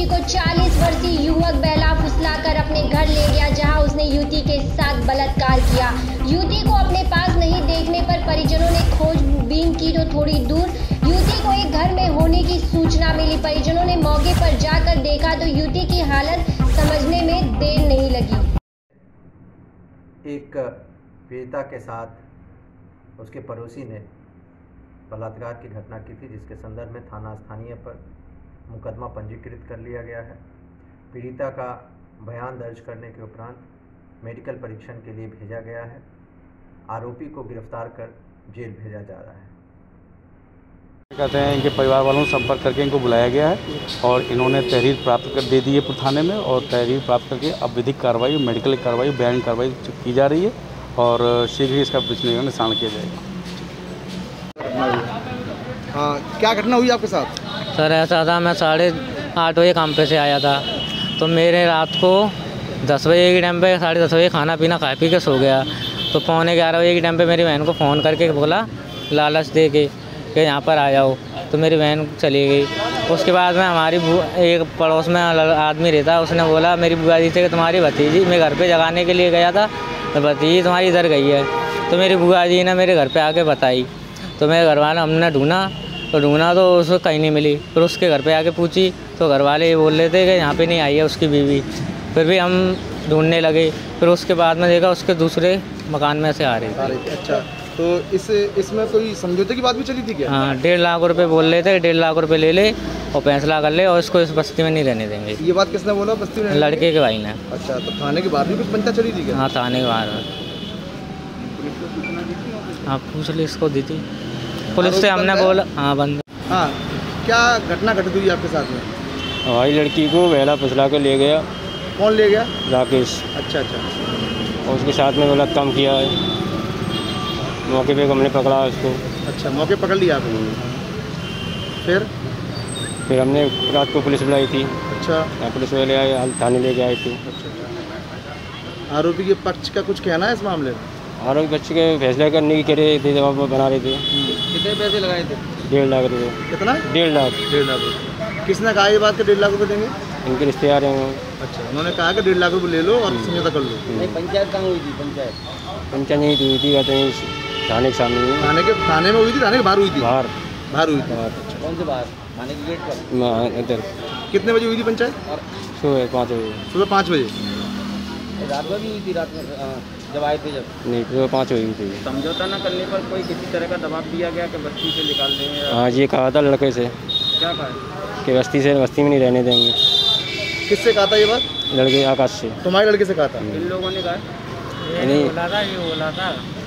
युवती को 40 वर्षीय युवक बहला फुसलाकर अपने घर ले गया, जहां उसने युवती के साथ बलात्कार किया। युवती को अपने पास नहीं देखने पर परिजनों ने खोजबीन की तो थोड़ी दूर युवती को एक घर में होने की सूचना मिली। परिजनों ने मौके पर जाकर देखा तो युवती की हालत समझने में देर नहीं लगी। एक पीड़िता के साथ उसके पड़ोसी ने बलात्कार की घटना की थी, जिसके संदर्भ में थाना स्थानीय पर मुकदमा पंजीकृत कर लिया गया है। पीड़िता का बयान दर्ज करने के उपरांत मेडिकल परीक्षण के लिए भेजा गया है। आरोपी को गिरफ्तार कर जेल भेजा जा रहा है। कहते हैं इनके परिवार वालों ने संपर्क करके इनको बुलाया गया है और इन्होंने तहरीर प्राप्त कर दे दी है थाने में, और तहरीर प्राप्त करके अब विधिक कार्रवाई, मेडिकल कार्रवाई, बयान कार्रवाई की जा रही है और शीघ्र ही इसका निशान किया जाएगा। हाँ, क्या घटना हुई आपके साथ? सर ऐसा था, मैं 8:30 बजे काम पे से आया था तो मेरे रात को 10 बजे के टाइम पे 10:30 बजे खाना पीना खा पी के सो गया। तो 11:45 बजे के टाइम पे मेरी बहन को फ़ोन करके बोला, लालच दे के कि यहाँ पर आ जाओ, तो मेरी बहन चली गई। उसके बाद में हमारी एक पड़ोस में आदमी रहता, उसने बोला मेरी बुआ जी से कि तुम्हारी भतीजी, मैं घर पे जगाने के लिए गया था तो भतीजी तुम्हारी इधर गई है। तो मेरी बुआ जी ने मेरे घर पे आके बताई, तो मेरे घर वाले हमने ढूंढा तो उसको कहीं नहीं मिली। फिर उसके घर पे आके पूछी तो घर वाले ये बोल रहे थे कि यहाँ पे नहीं आई है उसकी बीवी। फिर भी हम ढूंढने लगे, फिर उसके बाद में देखा उसके दूसरे मकान में से आ रही थी। अच्छा, तो इसमें कोई समझौते की बात भी चली थी क्या? हाँ, 1.5 लाख रुपए बोल रहे थे, 1.5 लाख रुपए ले ले और फैसला कर ले और इसको इस बस्ती में नहीं रहने देंगे। ये बात किसने बोला बस्ती में? लड़के के भाई ने। अच्छा, तो थाने के बाद भी कुछ पंचायत चली थी क्या? हाँ, थाने के बाहर। हाँ, पूछ ली, इसको दी थी पुलिस से, हमने बोला हाँ बंद। हाँ, क्या घटना घटित हुई आपके साथ में? हमारी लड़की को बहला फुसला कर ले गया। कौन ले गया? राकेश। अच्छा। और उसके साथ में गलत काम किया है। मौके पे हमने पकड़ा उसको। अच्छा, मौके पकड़ लिया आपने? फिर हमने रात को पुलिस बुलाई थी। अच्छा, पुलिस वाले आए, थाने लेके आए थे। अच्छा। आरोपी के पक्ष का कुछ कहना है इस मामले में? आरोपी बच्चे के फैसला करने की कह रहे थे, जवाब बना रहे थे। कितने पैसे लगाए थे? 1.5 लाख रुपये। कितना? 1.5 लाख। 1.5 लाख रुपये। किसने कहा ये बात कि 1.5 लाख रुपये देंगे? इनके रिश्तेदार हैं। अच्छा, उन्होंने कहा कि 1.5 लाख रुपये ले लो और समझौता कर लो। नहीं, पंचायत कहाँ हुई थी? पंचायत नहीं हुई थी, कहते हैं थाने के सामने। थाने में हुई थी? थाने के बाहर हुई थी? बाहर हुई थी। कौन से बाहर? थाने के गेट पर? इधर। कितने बजे हुई थी पंचायत? सुबह 5 बजे। सुबह 5 बजे। रात में भी हुई थी? रात में जब आए थे? जब नहीं, सुबह 5 बजे हुई थी। समझौता न करने पर कोई किसी तरह का दबाव दिया गया कि बस्ती से निकाल देंगे? हाँ, ये कहा था लड़के से। क्या कहा? कि बस्ती में नहीं रहने देंगे। किससे कहा था ये बात? लड़के आकाश से। तुम्हारे लड़के से कहा था? इन लोगों ने कहा? ये बोला था